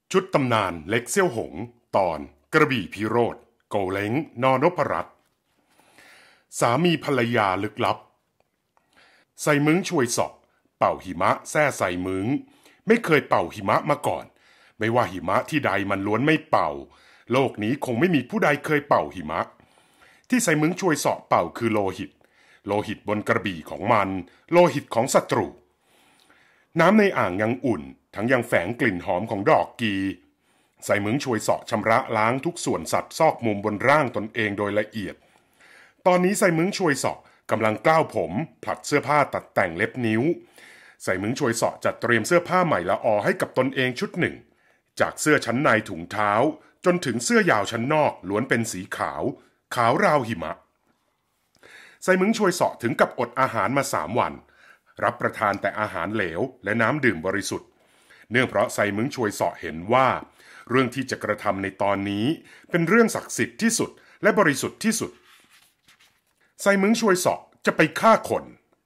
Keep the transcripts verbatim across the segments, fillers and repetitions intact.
ชุดตำนานเล็กเซี่ยวหงตอนกระบี่พิโรธโกเล้งนอนพรัตน์สามีภรรยาลึกลับใส่มึงช่วยสอบเป่าหิมะแซ่ใส่มึงไม่เคยเป่าหิมะมาก่อนไม่ว่าหิมะที่ใดมันล้วนไม่เป่าโลกนี้คงไม่มีผู้ใดเคยเป่าหิมะที่ใส่มึงช่วยสอบเป่าคือโลหิตโลหิตบนกระบี่ของมันโลหิตของศัตรูน้ำในอ่างยังอุ่นทั้งยังแฝงกลิ่นหอมของดอกกีใส่มึงช่วยเสาะชำระล้างทุกส่วนสัตว์ซอกมุมบนร่างตนเองโดยละเอียดตอนนี้ใส่มึงช่วยเสาะกำลังกล้าวผมผลัดเสื้อผ้าตัดแต่งเล็บนิ้วใส่มึงช่วยเสาะจัดเตรียมเสื้อผ้าใหม่ละออให้กับตนเองชุดหนึ่งจากเสื้อชั้นในถุงเท้าจนถึงเสื้อยาวชั้นนอกล้วนเป็นสีขาวขาวราวหิมะใส่มึงช่วยเสาะถึงกับอดอาหารมาสามวันรับประทานแต่อาหารเหลวและน้ำดื่มบริสุทธิ์เนื่องเพราะไซมึงช่วยเสาะเห็นว่าเรื่องที่จะกระทำในตอนนี้เป็นเรื่องศักดิ์สิทธิ์ที่สุดและบริสุทธิ์ที่สุดไซมึงช่วยเสาะจะไปฆ่าคน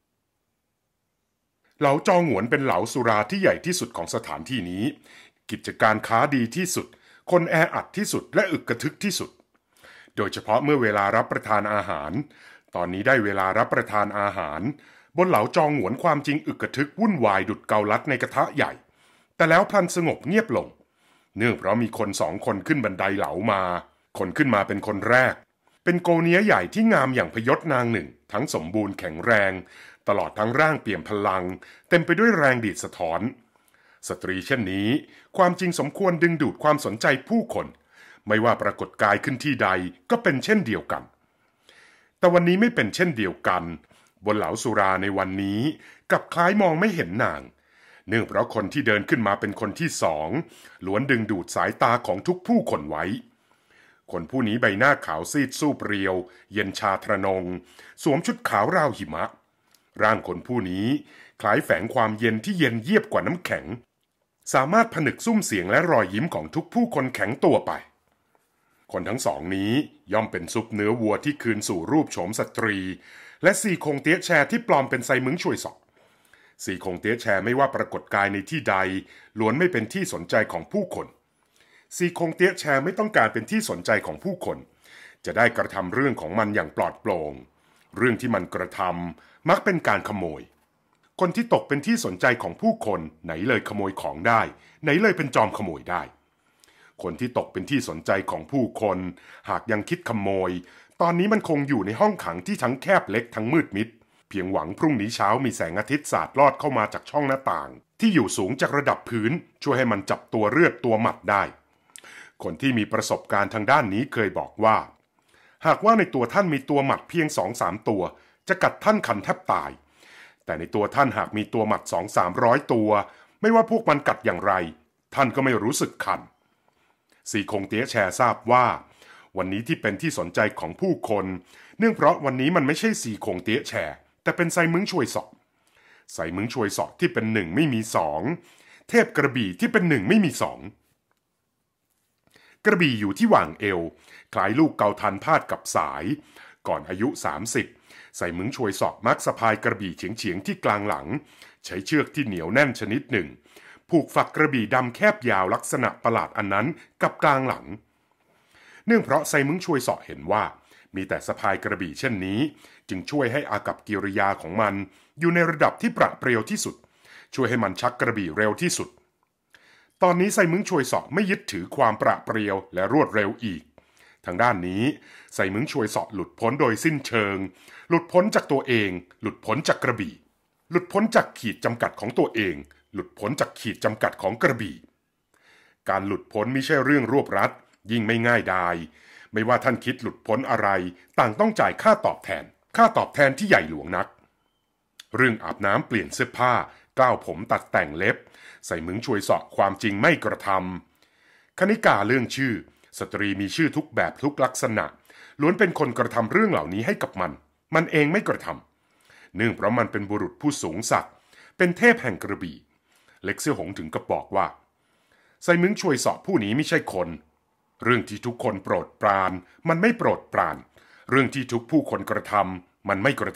เหลาจองหวนเป็นเหลาสุราที่ใหญ่ที่สุดของสถานที่นี้กิจการค้าดีที่สุดคนแออัดที่สุดและอึกกระทึกที่สุดโดยเฉพาะเมื่อเวลารับประทานอาหารตอนนี้ได้เวลารับประทานอาหารบนเหลาจองหวนความจริงอึกกระทึกวุ่นวายดุจเกาลัดในกระทะใหญ่แต่แล้วพลันสงบเงียบลงเนื่องเพราะมีคนสองคนขึ้นบันไดเหลามาคนขึ้นมาเป็นคนแรกเป็นโกเนียใหญ่ที่งามอย่างพยศนางหนึ่งทั้งสมบูรณ์แข็งแรงตลอดทั้งร่างเปี่ยมพลังเต็มไปด้วยแรงดีดสะท้อนสตรีเช่นนี้ความจริงสมควรดึงดูดความสนใจผู้คนไม่ว่าปรากฏกายขึ้นที่ใดก็เป็นเช่นเดียวกันแต่วันนี้ไม่เป็นเช่นเดียวกันบนเหลาสุราในวันนี้กลับคล้ายมองไม่เห็นนางเนื่องเพราะคนที่เดินขึ้นมาเป็นคนที่สองล้วนดึงดูดสายตาของทุกผู้คนไว้คนผู้นี้ใบหน้าขาวซีดสู้เปรียวเย็นชาทระนงสวมชุดขาวราวหิมะร่างคนผู้นี้คล้ายแฝงความเย็นที่เย็นเยียบกว่าน้ำแข็งสามารถผนึกซุ้มเสียงและรอยยิ้มของทุกผู้คนแข็งตัวไปคนทั้งสองนี้ย่อมเป็นซุปเนื้อวัวที่คืนสู่รูปโฉมสตรีและสี่คงเตี้ยแชที่ปลอมเป็นไซมึงช่วยสอบสี่คงเตี้ยแชไม่ว่าปรากฏกายในที่ใดล้วนไม่เป็นที่สนใจของผู้คนสี่คงเตี้ยแชไม่ต้องการเป็นที่สนใจของผู้คนจะได้กระทำเรื่องของมันอย่างปลอดโปร่งเรื่องที่มันกระทำมักเป็นการขโมยคนที่ตกเป็นที่สนใจของผู้คนไหนเลยขโมยของได้ไหนเลยเป็นจอมขโมยได้คนที่ตกเป็นที่สนใจของผู้คนหากยังคิดขโมยตอนนี้มันคงอยู่ในห้องขังที่ทั้งแคบเล็กทั้งมืดมิดเพียงหวังพรุ่งนี้เช้ามีแสงอาทิตย์สาดลอดเข้ามาจากช่องหน้าต่างที่อยู่สูงจากระดับพื้นช่วยให้มันจับตัวเลือดตัวหมัดได้คนที่มีประสบการณ์ทางด้านนี้เคยบอกว่าหากว่าในตัวท่านมีตัวหมัดเพียงสองสามตัวจะกัดท่านคันแทบตายแต่ในตัวท่านหากมีตัวหมัดสองสามร้อยตัวไม่ว่าพวกมันกัดอย่างไรท่านก็ไม่รู้สึกคันสีคงเตี้ยแชทราบว่าวันนี้ที่เป็นที่สนใจของผู้คนเนื่องเพราะวันนี้มันไม่ใช่สีคงเตี้ยแชแต่เป็นไซมึงช่วยสอบไซมึงช่วยสอบที่เป็นหนึ่งไม่มีสองเทพกระบี่ที่เป็นหนึ่งไม่มีสองกระบี่อยู่ที่หว่างเอวคล้ายลูกเกาทันพาดกับสายก่อนอายุสามสิบไซมึงช่วยสอบมักสะพายกระบี่เฉียงเฉียงที่กลางหลังใช้เชือกที่เหนียวแน่นชนิดหนึ่งผูกฝักกระบี่ดำแคบยาวลักษณะประหลาดอันนั้นกับกลางหลังเนื่องเพราะไซมึงช่วยเสาะเห็นว่ามีแต่สะพายกระบี่เช่นนี้จึงช่วยให้อากัปกิริยาของมันอยู่ในระดับที่ปราดเปรียวที่สุดช่วยให้มันชักกระบี่เร็วที่สุดตอนนี้ไซมึงช่วยเสาะไม่ยึดถือความปราดเปรียวและรวดเร็วอีกทางด้านนี้ไซมึงช่วยเสาะหลุดพ้นโดยสิ้นเชิงหลุดพ้นจากตัวเองหลุดพ้นจากกระบี่หลุดพ้นจากขีดจำกัดของตัวเองหลุดพ้นจากขีดจำกัดของกระบี่การหลุดพ้นไม่ใช่เรื่องรวบรัดยิ่งไม่ง่ายดายไม่ว่าท่านคิดหลุดพ้นอะไรต่างต้องจ่ายค่าตอบแทนค่าตอบแทนที่ใหญ่หลวงนักเรื่องอาบน้ำเปลี่ยนเสื้อผ้ากล้าวผมตัดแต่งเล็บใส่มึงช่วยเสาะความจริงไม่กระทำคณิกาเรื่องชื่อสตรีมีชื่อทุกแบบทุกลักษณะล้วนเป็นคนกระทำเรื่องเหล่านี้ให้กับมันมันเองไม่กระทำเนื่องเพราะมันเป็นบุรุษผู้สูงศักดิ์เป็นเทพแห่งกระบี่เล็กเซี่ยวหงถึงกับบอกว่าไซมึงช่วยเสาะผู้นี้ไม่ใช่คนเรื่องที่ทุกคนโปรดปรานมันไม่โปรดปรานเรื่องที่ทุกผู้คนกระทำมันไม่ก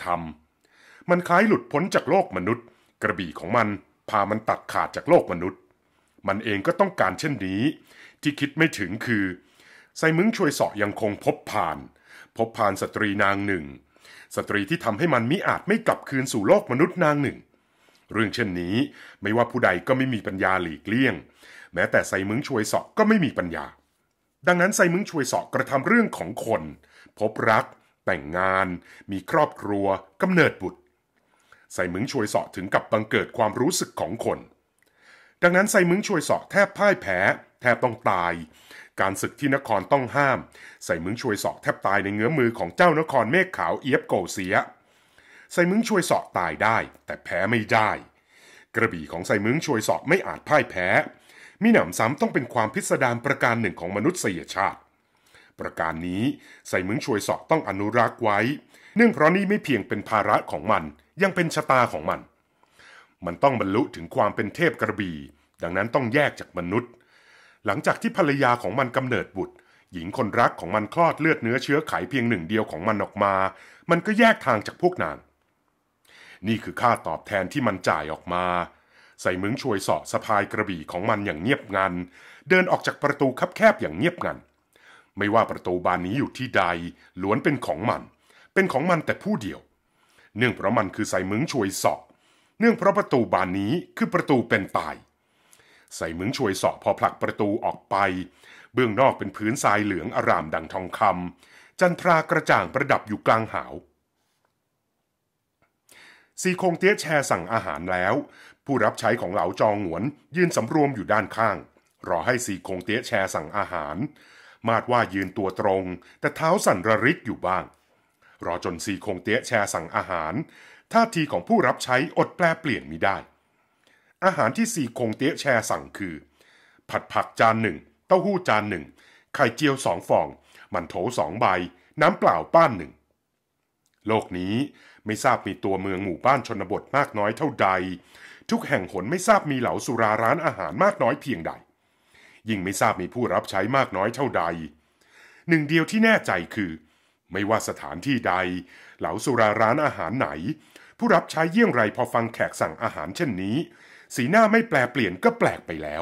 ระทำมันคล้ายหลุดพ้นจากโลกมนุษย์กระบี่ของมันพามันตัดขาดจากโลกมนุษย์มันเองก็ต้องการเช่นนี้ที่คิดไม่ถึงคือไซมึงชวยเสาะยังคงพบผ่านพบผ่านสตรีนางหนึ่งสตรีที่ทำให้มันมิอาจไม่กลับคืนสู่โลกมนุษย์นางหนึ่งเรื่องเช่นนี้ไม่ว่าผู้ใดก็ไม่มีปัญญาหลีกเลี่ยงแม้แต่ไซมึงชวยเสาะก็ไม่มีปัญญาดังนั้นไซมึงชวยเสาะกระทำเรื่องของคนพบรักแต่งงานมีครอบครัวกำเนิดบุตรไซมึงชวยเสาะถึงกับบังเกิดความรู้สึกของคนดังนั้นไซมึงชวยเสาะแทบพ่ายแพ้แทบต้องตายการศึกที่นครต้องห้ามไซมึงชวยเสาะแทบตายในเงื้อมือของเจ้านครเมฆขาวเอียบโกเสียไซมึงชวยเสาะตายได้แต่แพ้ไม่ได้กระบี่ของไซมึงชวยเสาะไม่อาจพ่ายแพ้มิหนำซ้ำต้องเป็นความพิสดารประการหนึ่งของมนุษยชาติประการนี้ไซมึงชวยเสาะต้องอนุรักษ์ไว้เนื่องเพราะนี่ไม่เพียงเป็นภาระของมันยังเป็นชะตาของมันมันต้องบรรลุถึงความเป็นเทพกระบี่ดังนั้นต้องแยกจากมนุษย์หลังจากที่ภรรยาของมันกำเนิดบุตรหญิงคนรักของมันคลอดเลือดเนื้อเชื้อไขเพียงหนึ่งเดียวของมันออกมามันก็แยกทางจากพวกนางนี่คือค่าตอบแทนที่มันจ่ายออกมาไซมึงชวยเสาะสะพายกระบี่ของมันอย่างเงียบงันเดินออกจากประตูคับแคบอย่างเงียบงันไม่ว่าประตูบานนี้อยู่ที่ใดล้วนเป็นของมันเป็นของมันแต่ผู้เดียวเนื่องเพราะมันคือไซมึงชวยเสาะเนื่องเพราะประตูบานนี้คือประตูเป็นตายไซมึงชวยเสาะพอผลักประตูออกไปเบื้องนอกเป็นพื้นทรายเหลืองอร่ามดังทองคำจันทรากระจ่างประดับอยู่กลางหาวซีคงเตี้ยแชสั่งอาหารแล้วผู้รับใช้ของเหลาจองหงวนยืนสำรวมอยู่ด้านข้างรอให้ซีคงเตี้ยแชสั่งอาหารมาดว่ายืนตัวตรงแต่เท้าสั่นระริกอยู่บ้างรอจนซีคงเตี้ยแชสั่งอาหารท่าทีของผู้รับใช้อดแปลเปลี่ยนมิได้อาหารที่ซีคงเตี้ยแชสั่งคือผัดผักจานหนึ่งเต้าหู้จานหนึ่งไข่เจียวสองฟองมันโถสองใบน้ำเปล่าป้านหนึ่งโลกนี้ไม่ทราบมีตัวเมืองหมู่บ้านชนบทมากน้อยเท่าใดทุกแห่งหนไม่ทราบมีเหลาสุราร้านอาหารมากน้อยเพียงใดยิ่งไม่ทราบมีผู้รับใช้มากน้อยเท่าใดหนึ่งเดียวที่แน่ใจคือไม่ว่าสถานที่ใดเหลาสุราร้านอาหารไหนผู้รับใช้เยี่ยงไรพอฟังแขกสั่งอาหารเช่นนี้สีหน้าไม่แปลเปลี่ยนก็แปลกไปแล้ว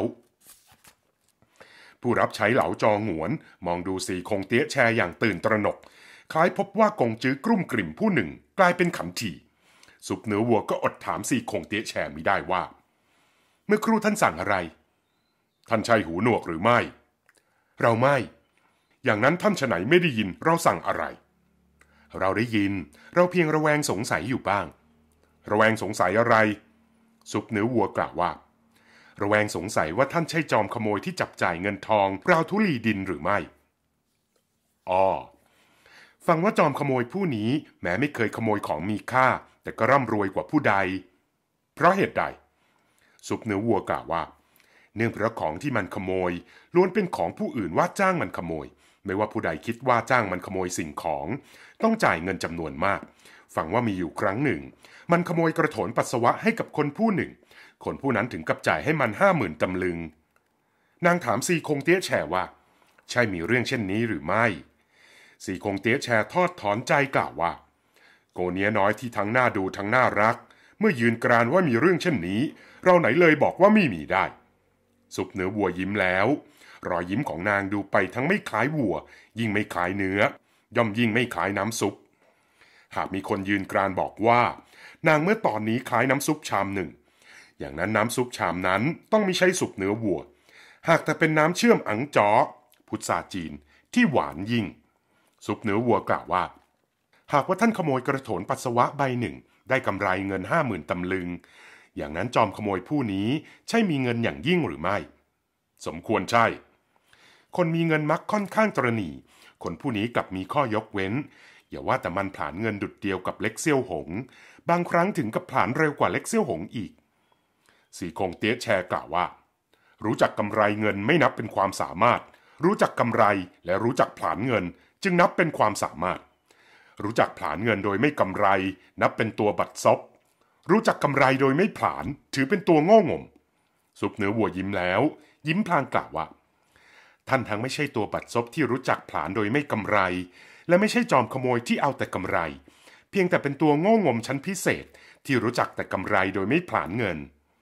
ผู้รับใช้เหลาจองหงวนมองดูซีคงเตี้ยแชอย่างตื่นตระหนกคล้ายพบว่ากงจื้อกรุ่มกริ่มผู้หนึ่งกลายเป็นขันทีสุปเนื้อวัวก็อดถามซีคงเตี้ยแชมิได้ว่าเมื่อครู่ท่านสั่งอะไรท่านใช่หูหนวกหรือไม่เราไม่อย่างนั้นท่านฉะไหนไม่ได้ยินเราสั่งอะไรเราได้ยินเราเพียงระแวงสงสัยอยู่บ้างระแวงสงสัยอะไรสุปเนื้อวัวกล่าวว่าระแวงสงสัยว่าท่านใช่จอมขโมยที่จับจ่ายเงินทองราวธุลีดินหรือไม่อ้อฟังว่าจอมขโมยผู้นี้แม้ไม่เคยขโมยของมีค่าแต่ก็ร่ำรวยกว่าผู้ใดเพราะเหตุใดสุปเนื้อวัวกล่าวว่าเนื่องเพราะของที่มันขโมยล้วนเป็นของผู้อื่นว่าจ้างมันขโมยไม่ว่าผู้ใดคิดว่าจ้างมันขโมยสิ่งของต้องจ่ายเงินจำนวนมากฟังว่ามีอยู่ครั้งหนึ่งมันขโมยกระโถนปัสสาวะให้กับคนผู้หนึ่งคนผู้นั้นถึงกับจ่ายให้มันห้าหมื่นตำลึงนางถามซีคงเตี้ยแชว่าใช่มีเรื่องเช่นนี้หรือไม่ซีคงเตี้ยแชทอดถอนใจกล่าวว่าโกเนียน้อยที่ทั้งน่าดูทั้งน่ารักเมื่อยืนกรานว่ามีเรื่องเช่นนี้เราไหนเลยบอกว่าไม่มีได้สุปเนื้อวัวยิ้มแล้วรอยยิ้มของนางดูไปทั้งไม่คล้ายวัวยิ่งไม่คล้ายเนื้อย่อมยิ่งไม่คล้ายน้ำซุปหากมีคนยืนกรานบอกว่านางเมื่อตอนนี้คล้ายน้ำซุปชามหนึ่งอย่างนั้นน้ำซุปชามนั้นต้องไม่ใช่สุปเนื้อวัวหากแต่เป็นน้ำเชื่อมอังจ๋อพุทราจีนที่หวานยิ่งสุปเนื้อวัวกล่าวว่าหากว่าท่านขโมยกระโถนปัสสาวะใบหนึ่งได้กำไรเงินห้าหมื่นตำลึงอย่างนั้นจอมขโมยผู้นี้ใช่มีเงินอย่างยิ่งหรือไม่สมควรใช่คนมีเงินมักค่อนข้างตระหนี่คนผู้นี้กลับมีข้อยกเว้นอย่าว่าแต่มันผลาญเงินดุจเดียวกับเล็กเซี่ยวหงบางครั้งถึงกับผลาญเร็วกว่าเล็กเซี่ยวหงอีกสีคงเตี้ยแชกล่าวว่ารู้จักกำไรเงินไม่นับเป็นความสามารถรู้จักกำไรและรู้จักผลาญเงินจึงนับเป็นความสามารถรู้จักผลาญเงินโดยไม่กำไรนับเป็นตัวบัดซบรู้จักกำไรโดยไม่ผลาญถือเป็นตัวโง่งมสุปเนื้อวัวยิ้มแล้วยิ้มพลางกล่าวว่าท่านทั้งไม่ใช่ตัวบัดซบที่รู้จักผลาญโดยไม่กำไรและไม่ใช่จอมขโมยที่เอาแต่กำไรเพียงแต่เป็นตัวโง่งมชั้นพิเศษที่รู้จักแต่กำไรโดยไม่ผลาญเงิน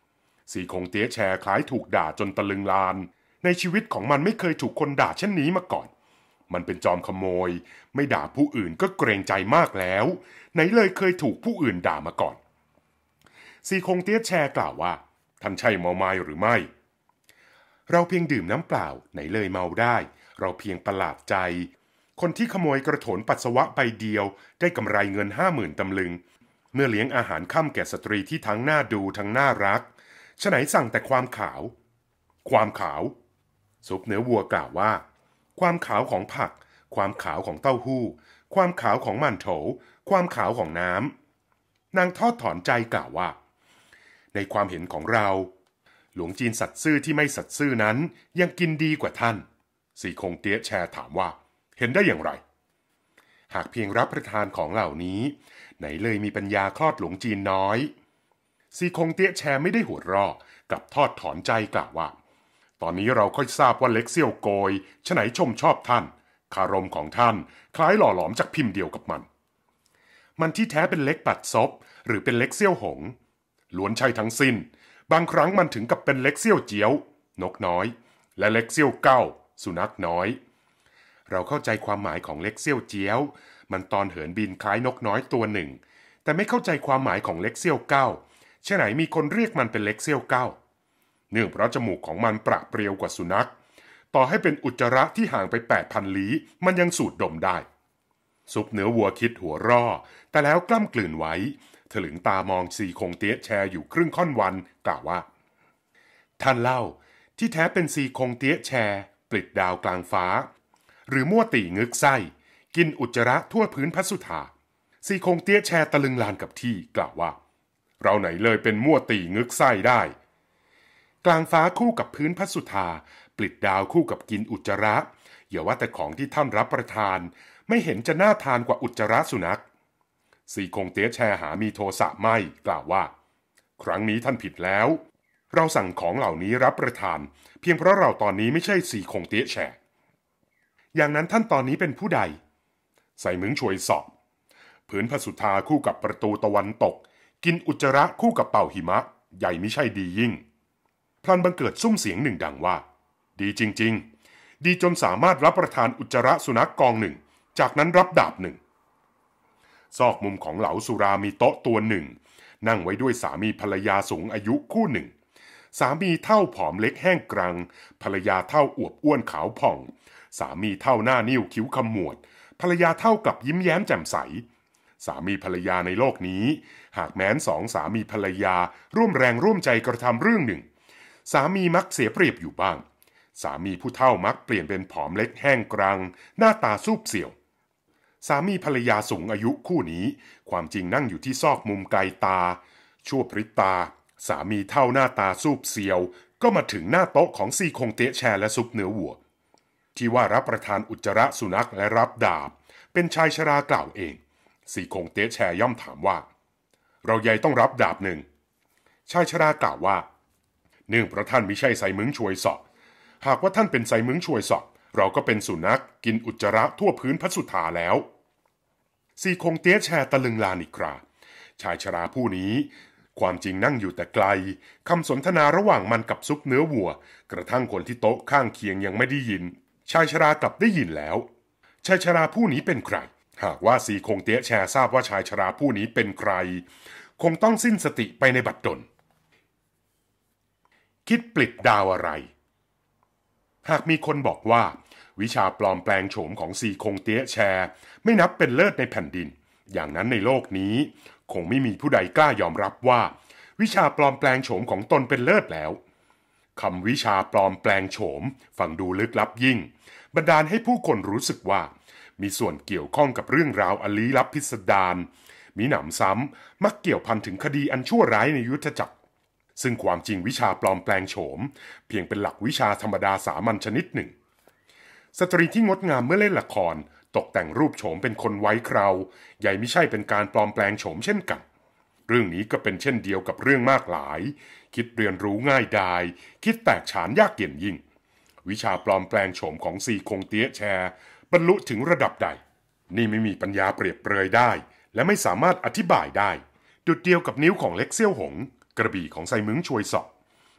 สีคงเตี้ยแชคล้ายถูกด่าจนตะลึงลานในชีวิตของมันไม่เคยถูกคนด่าเช่นนี้มาก่อนมันเป็นจอมขโมยไม่ด่าผู้อื่นก็เกรงใจมากแล้วไหนเลยเคยถูกผู้อื่นด่ามาก่อนสีคงเตี้ยแชกล่าวว่าท่านใช่เมาไม้หรือไม่เราเพียงดื่มน้ำเปล่าไหนเลยเมาได้เราเพียงประหลาดใจคนที่ขโมยกระโถนปัสสาวะใบเดียวได้กำไรเงินห้าหมื่นตำลึงเมื่อเลี้ยงอาหารค่ำแก่สตรีที่ทั้งน่าดูทั้งน่ารักฉะไหนสั่งแต่ความขาวความขาวซุปเนื้อวัวกล่าวว่าความขาวของผักความขาวของเต้าหู้ความขาวของมันโถความขาวของน้ำนางทอดถอนใจกล่าวว่าในความเห็นของเราหลวงจีนสัตซ์ซื่อที่ไม่สัตซ์ซื่อนั้นยังกินดีกว่าท่านสีคงเตี้ยแชถามว่าเห็นได้อย่างไรหากเพียงรับประทานของเหล่านี้ไหนเลยมีปัญญาคลอดหลวงจีนน้อยสีคงเตี้ยแชไม่ได้หัวเราะกลับทอดถอนใจกล่าวว่าตอนนี้เราค่อยทราบว่าเล็กเซี่ยวโกยฉะไหนชมชอบท่านคารมของท่านคล้ายหล่อหลอมจากพิมพ์เดียวกับมันมันที่แท้เป็นเล็กปัดซบหรือเป็นเล็กเซี่ยวหงล้วนใช่ทั้งสิ้นบางครั้งมันถึงกับเป็นเล็กเซี่ยวเจียวนกน้อยและเล็กเซี่ยวเก้าสุนัขน้อยเราเข้าใจความหมายของเล็กเซี่ยวเจียวมันตอนเหินบินคล้ายนกน้อยตัวหนึ่งแต่ไม่เข้าใจความหมายของเล็กเซี่ยวเก้าฉะไหนมีคนเรียกมันเป็นเล็กเซี่ยวเก้าเนื่องเพราะจมูกของมันประเปรียวกว่าสุนัขต่อให้เป็นอุจจาระที่ห่างไป แปดพัน ลี้มันยังสูดดมได้ซุปเนื้อวัวคิดหัวร่อแต่แล้วกล้ำกลืนไว้ถลึงตามองสีคงเตี้ยแชอยู่ครึ่งค่อนวันกล่าวว่าท่านเล่าที่แท้เป็นสีคงเตี้ยแชปลิดดาวกลางฟ้าหรือมั่วตีงึกไส้กินอุจจาระทั่วพื้นพัสุธาสีคงเตี้ยแชตะลึงลานกับที่กล่าวว่าเราไหนเลยเป็นมั่วตีงึกไส้ได้กลางฟ้าคู่กับพื้นพัสุธาปลิดดาวคู่กับกินอุจจาระอย่าว่าแต่ของที่ท่านรับประทานไม่เห็นจะน่าทานกว่าอุจจาระสุนัขสีคงเตี้ยแชหามีโทสะไม่กล่าวว่าครั้งนี้ท่านผิดแล้วเราสั่งของเหล่านี้รับประทานเพียงเพราะเราตอนนี้ไม่ใช่สีคงเตี้ยแชอย่างนั้นท่านตอนนี้เป็นผู้ใดใส่มึงช่วยสอบผืนพสุธาคู่กับประตูตะวันตกกินอุจจาระคู่กับเป่าหิมะใหญ่ไม่ใช่ดียิ่งพลันบังเกิดซุ้มเสียงหนึ่งดังว่าดีจริงๆดีจนสามารถรับประทานอุจจาระสุนัขกองหนึ่งจากนั้นรับดาบหนึ่งซอกมุมของเหลาสุรามีโต๊ะตัวหนึ่งนั่งไว้ด้วยสามีภรรยาสูงอายุคู่หนึ่งสามีเท่าผอมเล็กแห้งกรังภรรยาเท่าอวบอ้วนขาวผ่องสามีเท่าหน้านิ้วคิ้วขมวดภรรยาเท่ากับยิ้มแย้มแจ่มใสสามีภรรยาในโลกนี้หากแม้นสองสามีภรรยาร่วมแรงร่วมใจกระทำเรื่องหนึ่งสามีมักเสียเปรียบอยู่บ้างสามีผู้เฒ่ามักเปลี่ยนเป็นผอมเล็กแห้งกรังหน้าตาซูบเสี่ยวสามีภรรยาสูงอายุคู่นี้ความจริงนั่งอยู่ที่ซอกมุมไกลตาชั่วพริบตาสามีเท่าหน้าตาซูบเซียวก็มาถึงหน้าโต๊ะของซีคงเตี้ยแชและซุปเนื้อวัวที่ว่ารับประทานอุจจาระสุนัขและรับดาบเป็นชายชรากล่าวเองซีคงเตี้ยแชย่อมถามว่าเราใหญ่ต้องรับดาบหนึ่งชายชรากล่าวว่าเนื่องเพราะท่านมิใช่ไซมึงช่วยสอบหากว่าท่านเป็นไซมึงช่วยสอบเราก็เป็นสุนัขกินอุจจาระทั่วพื้นพัสุธาแล้วซีคงเตี้ยแชตะลึงลานอีกคราชายชราผู้นี้ความจริงนั่งอยู่แต่ไกลคำสนทนาระหว่างมันกับซุปเนื้อวัวกระทั่งคนที่โต๊ะข้างเคียงยังไม่ได้ยินชายชรากลับได้ยินแล้วชายชราผู้นี้เป็นใครหากว่าซีคงเตี้ยแชทราบว่าชายชราผู้นี้เป็นใครคงต้องสิ้นสติไปในบัดดลคิดปลิดดาวอะไรหากมีคนบอกว่าวิชาปลอมแปลงโฉมของซีคงเตี้ยแชไม่นับเป็นเลิศในแผ่นดินอย่างนั้นในโลกนี้คงไม่มีผู้ใดกล้ายอมรับว่าวิชาปลอมแปลงโฉมของตนเป็นเลิศแล้วคำวิชาปลอมแปลงโฉมฟังดูลึกลับยิ่งบันดาลให้ผู้คนรู้สึกว่ามีส่วนเกี่ยวข้องกับเรื่องราวอันลี้ลับพิสดารมีหนำซ้ำมักเกี่ยวพันถึงคดีอันชั่วร้ายในยุทธจักรซึ่งความจริงวิชาปลอมแปลงโฉมเพียงเป็นหลักวิชาธรรมดาสามัญชนิดหนึ่งสตรีที่งดงามเมื่อเล่นละครตกแต่งรูปโฉมเป็นคนไว้คราวใหญ่ไม่ใช่เป็นการปลอมแปลงโฉมเช่นกันเรื่องนี้ก็เป็นเช่นเดียวกับเรื่องมากหลายคิดเรียนรู้ง่ายดายคิดแตกฉานยากเย็นยิ่งวิชาปลอมแปลงโฉมของซีคงเตี้ยแชบรรลุถึงระดับใดนี่ไม่มีปัญญาเปรียบเปรยได้และไม่สามารถอธิบายได้ดุจเดียวกับนิ้วของเล็กเซี่ยวหงกระบี่ของไซมึงช่วยสอบ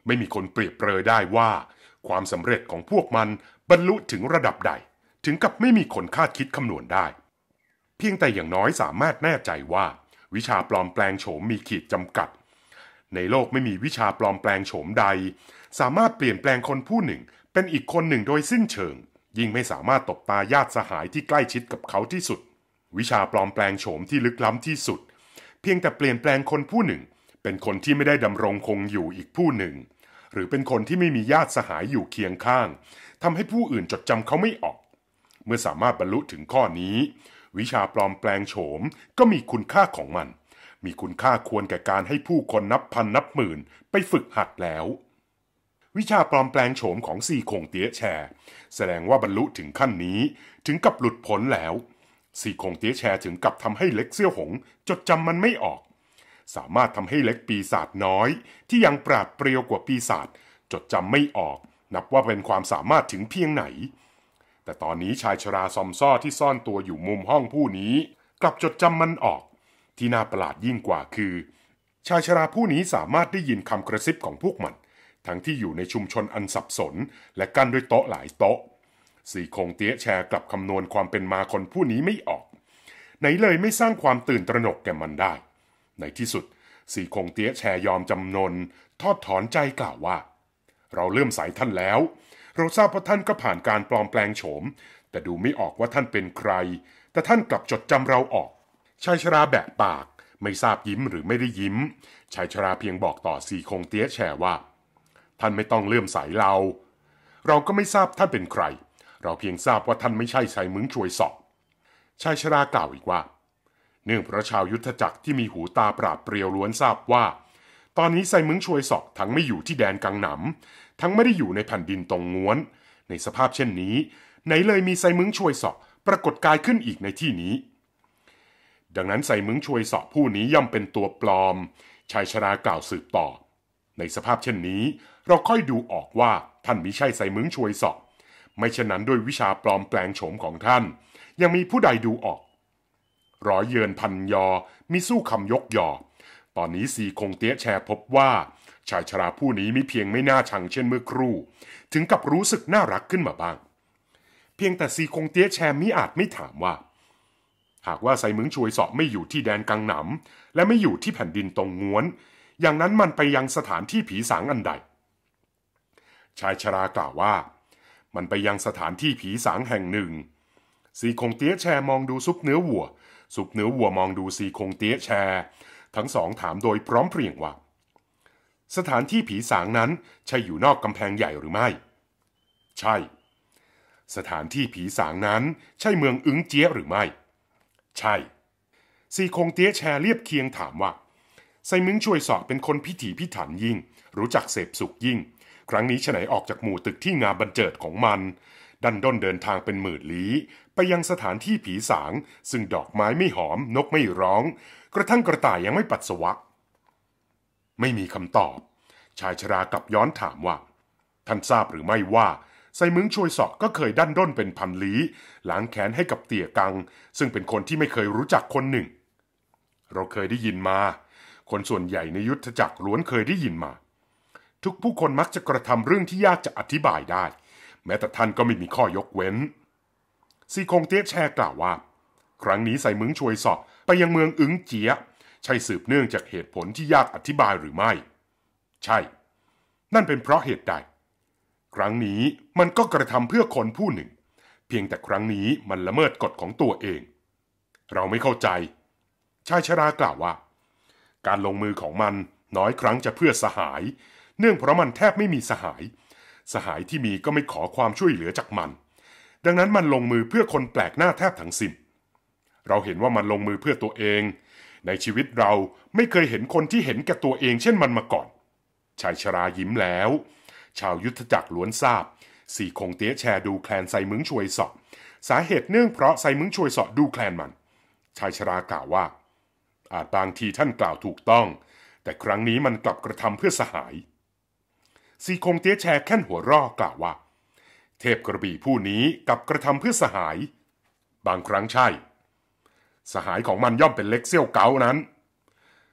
ไม่มีคนเปรียบเปรยได้ว่าความสำเร็จของพวกมันบรรลุถึงระดับใดถึงกับไม่มีคนคาดคิดคำนวณได้เพียงแต่อย่างน้อยสามารถแน่ใจว่าวิชาปลอมแปลงโฉมมีขีดจำกัดในโลกไม่มีวิชาปลอมแปลงโฉมใดสามารถเปลี่ยนแปลงคนผู้หนึ่งเป็นอีกคนหนึ่งโดยสิ้นเชิงยิ่งไม่สามารถตบตาญาติสหายที่ใกล้ชิดกับเขาที่สุดวิชาปลอมแปลงโฉมที่ลึกล้ำที่สุดเพียงแต่เปลี่ยนแปลงคนผู้หนึ่งเป็นคนที่ไม่ได้ดำรงคงอยู่อีกผู้หนึ่งหรือเป็นคนที่ไม่มีญาติสหายอยู่เคียงข้างทำให้ผู้อื่นจดจำเขาไม่ออกเมื่อสามารถบรรลุถึงข้อนี้วิชาปลอมแปลงโฉมก็มีคุณค่าของมันมีคุณค่าควรแก่การให้ผู้คนนับพันนับหมื่นไปฝึกหัดแล้ววิชาปลอมแปลงโฉมของซีคงเตี้ยแชแสดงว่าบรรลุถึงขั้นนี้ถึงกับหลุดพ้นแล้วซีคงเตี้ยแชถึงกับทำให้เล็กเซี่ยวหงจดจำมันไม่ออกสามารถทำให้เล็กปีศาจน้อยที่ยังปราดเปรียวกว่าปีศาจจดจำไม่ออกนับว่าเป็นความสามารถถึงเพียงไหนแต่ตอนนี้ชายชราซอมซ่อที่ซ่อนตัวอยู่มุมห้องผู้นี้กลับจดจำมันออกที่น่าประหลาดยิ่งกว่าคือชายชราผู้นี้สามารถได้ยินคำกระซิบของพวกมันทั้งที่อยู่ในชุมชนอันสับสนและกั้นด้วยโต๊ะหลายโต๊ะสีคงเตี้ยแชกลับคำนวณความเป็นมาคนผู้นี้ไม่ออกไหนเลยไม่สร้างความตื่นตระหนกแก่มันได้ในที่สุดสีคงเตี้ยแชยอมจำนนทอดถอนใจกล่าวว่าเราเลื่อมใสท่านแล้วเราทราบว่าท่านก็ผ่านการปลอมแปลงโฉมแต่ดูไม่ออกว่าท่านเป็นใครแต่ท่านกลับจดจำเราออกชายชราแบะปากไม่ทราบยิ้มหรือไม่ได้ยิ้มชายชราเพียงบอกต่อสีคงเตี้ยแชว่าท่านไม่ต้องเลื่อมใสเราเราก็ไม่ทราบท่านเป็นใครเราเพียงทราบว่าท่านไม่ใช่ไซมึงช่วยสอบชายชรากล่าวอีกว่าเนื่องเพราะชาวยุทธจักรที่มีหูตาปราดเปรียวล้วนทราบว่าตอนนี้ไซมึงช่วยสอบทั้งไม่อยู่ที่แดนกังหนำทั้งไม่ได้อยู่ในแผ่นดินตรงง้วนในสภาพเช่นนี้ไหนเลยมีไซมึงช่วยสอบปรากฏกายขึ้นอีกในที่นี้ดังนั้นไซมึงช่วยสอบผู้นี้ย่อมเป็นตัวปลอมชายชรากล่าวสืบต่อในสภาพเช่นนี้เราค่อยดูออกว่าท่านมิใช่ไซมึงช่วยสอบไม่เช่นนั้นด้วยวิชาปลอมแปลงโฉมของท่านยังมีผู้ใดดูออกร้อยเยือนพันยอมีสู้คำยกยอตอนนี้ซีคงเตี้ยแชพบว่าชายชราผู้นี้มิเพียงไม่น่าชังเช่นเมื่อครู่ถึงกับรู้สึกน่ารักขึ้นมาบ้างเพียงแต่ซีคงเตี้ยแชมิอาจไม่ถามว่าหากว่าไซมึงช่วยสอบไม่อยู่ที่แดนกังหนำและไม่อยู่ที่แผ่นดินตรงง้วนอย่างนั้นมันไปยังสถานที่ผีสางอันใดชายชรากล่าวว่ามันไปยังสถานที่ผีสางแห่งหนึ่งซีคงเตี้ยแชมองดูซุปเนื้อวัวซุปเนื้อวัวมองดูซีคงเตี้ยแชทั้งสองถามโดยพร้อมเพรียงว่าสถานที่ผีสางนั้นใช่อยู่นอกกำแพงใหญ่หรือไม่ใช่สถานที่ผีสางนั้นใช่เมืองอึ้งเจี๊ยหรือไม่ใช่ซีคงเตี้ยแชเรียบเคียงถามว่าไซมึงช่วยสอบเป็นคนพิถีพิถันยิ่งรู้จักเสพสุขยิ่งครั้งนี้ฉไหนออกจากหมู่ตึกที่งามบันเจิดของมันดันด้นเดินทางเป็นหมื่นลี้ไปยังสถานที่ผีสางซึ่งดอกไม้ไม่หอมนกไม่ร้องกระทั่งกระต่ายยังไม่ปัสสาวะไม่มีคำตอบชายชรากลับย้อนถามว่าท่านทราบหรือไม่ว่าไซมึงช่วยสอบก็เคยดันด้นเป็นพันลี้ล้างแค้นให้กับเตี่ยกังซึ่งเป็นคนที่ไม่เคยรู้จักคนหนึ่งเราเคยได้ยินมาคนส่วนใหญ่ในยุทธจักรล้วนเคยได้ยินมาทุกผู้คนมักจะกระทำเรื่องที่ยากจะอธิบายได้แม้แต่ท่านก็ไม่มีข้อยกเว้นซีคงเตี้ยแชกล่าวว่าครั้งนี้ไซมึงช่วยสอบไปยังเมืองอึ้งเจียใช่สืบเนื่องจากเหตุผลที่ยากอธิบายหรือไม่ใช่นั่นเป็นเพราะเหตุใดครั้งนี้มันก็กระทำเพื่อคนผู้หนึ่งเพียงแต่ครั้งนี้มันละเมิดกฎของตัวเองเราไม่เข้าใจชายชรากล่าวว่าการลงมือของมันน้อยครั้งจะเพื่อสหายเนื่องเพราะมันแทบไม่มีสหายสหายที่มีก็ไม่ขอความช่วยเหลือจากมันดังนั้นมันลงมือเพื่อคนแปลกหน้าแทบทั้งสิ้นเราเห็นว่ามันลงมือเพื่อตัวเองในชีวิตเราไม่เคยเห็นคนที่เห็นแก่ตัวเองเช่นมันมาก่อนชายชรายิ้มแล้วชาวยุทธจักรล้วนทราบสี่คงเตี้ยแชดูแคลนไซมึงช่วยสอบสาเหตุเนื่องเพราะไซมึงช่วยสอบดูแคลนมันชายชรากล่าวว่าอาจบางทีท่านกล่าวถูกต้องแต่ครั้งนี้มันกลับกระทำเพื่อสหายซีคงเตี้ยแชแค่นหัวร่อกล่าวว่าเทพกระบี่ผู้นี้กลับกระทำเพื่อสหายบางครั้งใช่สหายของมันย่อมเป็นเล็กเซี่ยวเก๋านั้น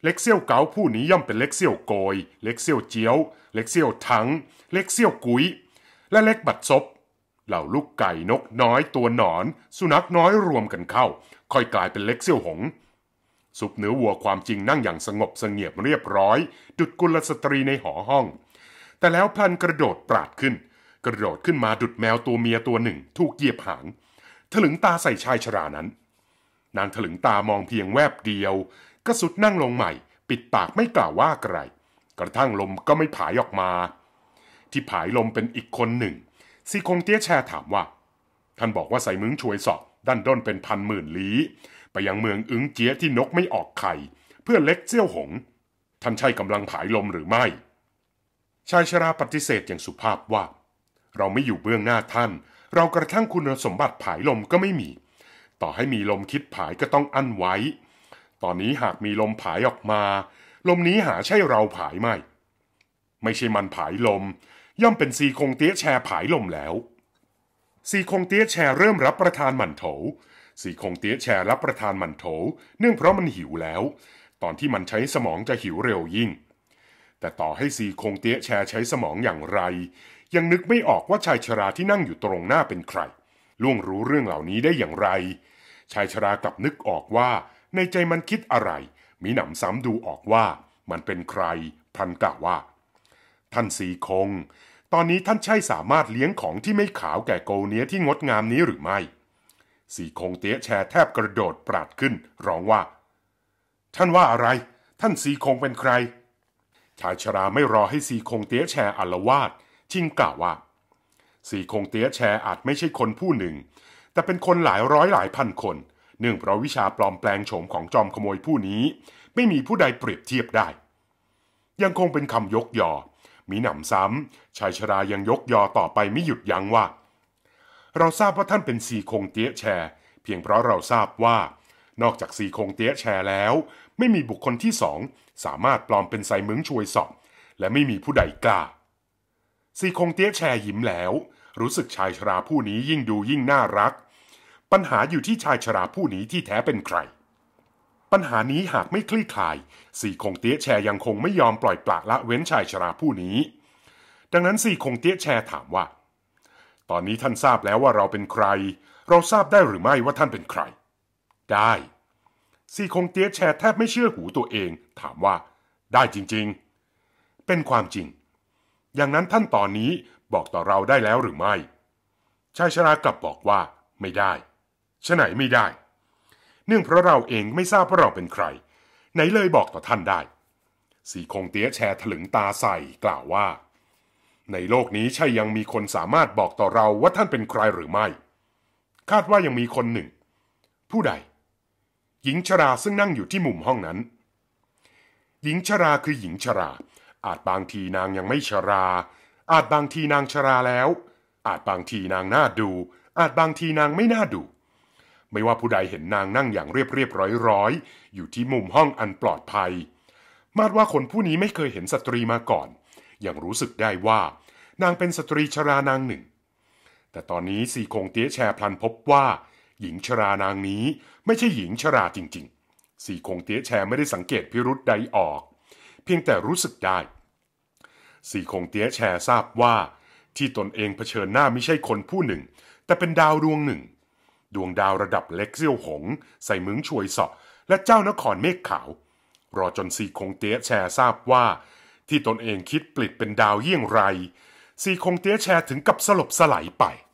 เล็กเซี่ยวเก๋าผู้นี้ย่อมเป็นเล็กเซี่ยวโกยเล็กเซี่ยวเจียวเล็กเซี่ยวถังเล็กเซี่ยวกุยและเล็กบัดซบเหล่าลูกไก่นกน้อยตัวหนอนสุนัขน้อยรวมกันเข้าค่อยกลายเป็นเล็กเซี่ยวหงซุปเนื้อวัวความจริงนั่งอย่างสงบเสงี่ยมเรียบร้อยดุจกุลสตรีในหอห้องแต่แล้วพลันกระโดดปราดขึ้นกระโดดขึ้นมาดุจแมวตัวเมียตัวหนึ่งถูกเหยียบหางถลึงตาใส่ชายชรานั้นนางถลึงตามองเพียงแวบเดียวก็สุดนั่งลงใหม่ปิดปากไม่กล่าวว่าอะไรกระทั่งลมก็ไม่ผายออกมาที่ผายลมเป็นอีกคนหนึ่งซีคงเตี้ยแชถามว่าท่านบอกว่าใส่มึงช่วยสอบดันด้นเป็นพันหมื่นลี้ไปยังเมืองอึ้งเจียที่นกไม่ออกไข่เพื่อเล็กเซี่ยวหงท่านใช่กำลังผายลมหรือไม่ชายชราปฏิเสธอย่างสุภาพว่าเราไม่อยู่เบื้องหน้าท่านเรากระทั่งคุณสมบัติผายลมก็ไม่มีต่อให้มีลมคิดผายก็ต้องอั้นไว้ตอนนี้หากมีลมผายออกมาลมนี้หาใช่เราผายไม่ไม่ใช่มันผายลมย่อมเป็นซีคงเตี้ยแชผายลมแล้วซีคงเตี้ยแชเริ่มรับประทานหมั่นโถซีคงเตี้ยแชรับประทานหมั่นโถเนื่องเพราะมันหิวแล้วตอนที่มันใช้สมองจะหิวเร็วยิ่งแต่ต่อให้ซีคงเตี้ยแชใช้สมองอย่างไรยังนึกไม่ออกว่าชายชราที่นั่งอยู่ตรงหน้าเป็นใครล่วงรู้เรื่องเหล่านี้ได้อย่างไรชายชรากลับนึกออกว่าในใจมันคิดอะไรมีหนำซ้ำดูออกว่ามันเป็นใครพลันกล่าวว่าท่านซีคงตอนนี้ท่านใช่สามารถเลี้ยงของที่ไม่ขาวแก่โกเนี้ยที่งดงามนี้หรือไม่ซีคงเตี้ยแชแทบกระโดดปราดขึ้นร้องว่าท่านว่าอะไรท่านซีคงเป็นใครชายชราไม่รอให้ซีคงเตี้ยแชอาละวาดชิงกล่าวว่าซีคงเตี้ยแชอาจไม่ใช่คนผู้หนึ่งแต่เป็นคนหลายร้อยหลายพันคนเนื่องเพราะวิชาปลอมแปลงโฉมของจอมขโมยผู้นี้ไม่มีผู้ใดเปรียบเทียบได้ยังคงเป็นคำยกยอมีหนำซ้ำชายชรายังยกยอต่อไปไม่หยุดยั้งว่าเราทราบว่าท่านเป็นซีคงเตี้ยแชเพียงเพราะเราทราบว่านอกจากซีคงเตี้ยแชแล้วไม่มีบุคคลที่สองสามารถปลอมเป็นไซมึงช่วยสอบและไม่มีผู้ใดกล้าซีคงเตี้ยแชยิ้มแล้วรู้สึกชายชราผู้นี้ยิ่งดูยิ่งน่ารักปัญหาอยู่ที่ชายชราผู้นี้ที่แท้เป็นใครปัญหานี้หากไม่คลี่คลายซีคงเตี้ยแชยังคงไม่ยอมปล่อยปละละเว้นชายชราผู้นี้ดังนั้นซีคงเตี้ยแชถามว่าตอนนี้ท่านทราบแล้วว่าเราเป็นใครเราทราบได้หรือไม่ว่าท่านเป็นใครได้ซีคงเตี้ยแชแทบไม่เชื่อหูตัวเองถามว่าได้จริงๆเป็นความจริงอย่างนั้นท่านตอนนี้บอกต่อเราได้แล้วหรือไม่ชายชรากลับบอกว่าไม่ได้ฉะไหนไม่ได้เนื่องเพราะเราเองไม่ทราบว่าเราเป็นใครไหนเลยบอกต่อท่านได้ซีคงเตี้ยแชถลึงตาใส่กล่าวว่าในโลกนี้ใช่ยังมีคนสามารถบอกต่อเราว่าท่านเป็นใครหรือไม่คาดว่ายังมีคนหนึ่งผู้ใดหญิงชราซึ่งนั่งอยู่ที่มุมห้องนั้นหญิงชราคือหญิงชราอาจบางทีนางยังไม่ชราอาจบางทีนางชราแล้วอาจบางทีนางน่าดูอาจบางทีนางไม่น่าดูไม่ว่าผู้ใดเห็นนางนั่งอย่างเรียบเรียบร้อยร้อยอยู่ที่มุมห้องอันปลอดภัยมาดว่าคนผู้นี้ไม่เคยเห็นสตรีมาก่อนยังรู้สึกได้ว่านางเป็นสตรีชรานางหนึ่งแต่ตอนนี้ซีคงเตี้ยแชพลันพบว่าหญิงชรานางนี้ไม่ใช่หญิงชราจริงๆซีคงเตี้ยแชไม่ได้สังเกตพิรุธใดออกเพียงแต่รู้สึกได้ซีคงเตี้ยแชทราบว่าที่ตนเองเผชิญหน้าไม่ใช่คนผู้หนึ่งแต่เป็นดาวดวงหนึ่งดวงดาวระดับเล็กเซี่ยวหงใส่มึงช่วยเสาะและเจ้านครเมฆขาวรอจนซีคงเตี้ยแชทราบว่าที่ตนเองคิดปลิดเป็นดาวเยี่ยงไรซีคงเตี้ยแชถึงกับสลบสลายไป